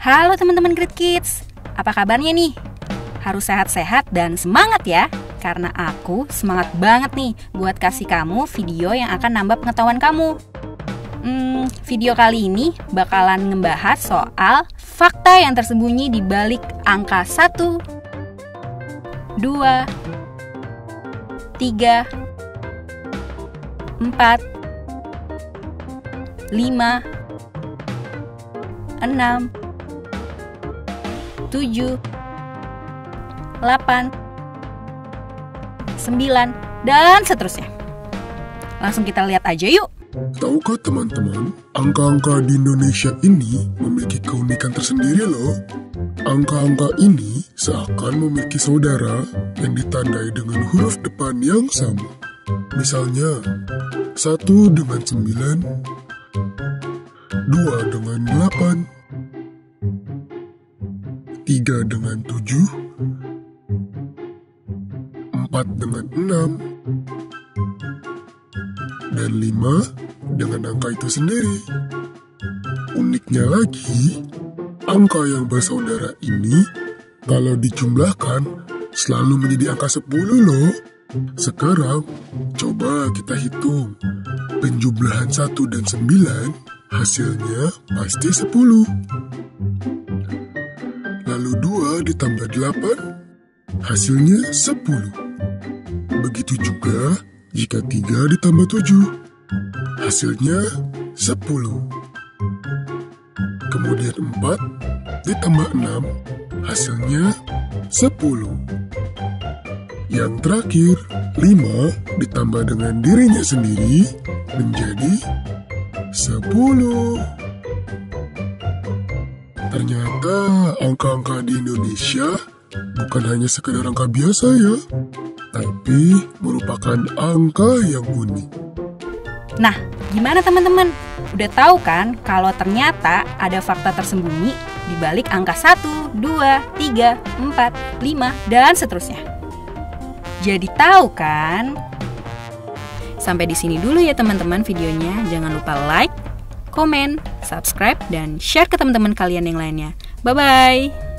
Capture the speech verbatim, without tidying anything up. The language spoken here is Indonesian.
Halo teman-teman Great Kids, apa kabarnya nih? Harus sehat-sehat dan semangat ya, karena aku semangat banget nih buat kasih kamu video yang akan nambah pengetahuan kamu. Hmm, video kali ini bakalan ngebahas soal fakta yang tersembunyi di balik angka satu, dua, tiga, empat, lima, enam, tujuh, delapan, sembilan, dan seterusnya. Langsung kita lihat aja yuk. Tahukah teman-teman, angka-angka di Indonesia ini memiliki keunikan tersendiri loh. Angka-angka ini seakan memiliki saudara yang ditandai dengan huruf depan yang sama. Misalnya, satu dengan sembilan, dua dengan delapan, tiga dengan tujuh, empat dengan enam, dan lima dengan angka itu sendiri. Uniknya lagi, angka yang bersaudara ini kalau dijumlahkan selalu menjadi angka sepuluh loh. Sekarang, coba kita hitung. Penjumlahan satu dan sembilan, hasilnya pasti sepuluh. Lalu dua ditambah delapan, hasilnya sepuluh. Begitu juga jika tiga ditambah tujuh, hasilnya sepuluh. Kemudian empat ditambah enam, hasilnya sepuluh. Yang terakhir, lima ditambah dengan dirinya sendiri menjadi sepuluh. Ternyata angka-angka di Indonesia bukan hanya sekedar angka biasa ya, tapi merupakan angka yang unik. Nah, gimana teman-teman? Udah tahu kan kalau ternyata ada fakta tersembunyi di balik angka satu, dua, tiga, empat, lima, dan seterusnya. Jadi tahu kan? Sampai di sini dulu ya teman-teman videonya. Jangan lupa like, komen, subscribe, dan share ke teman-teman kalian yang lainnya. Bye-bye!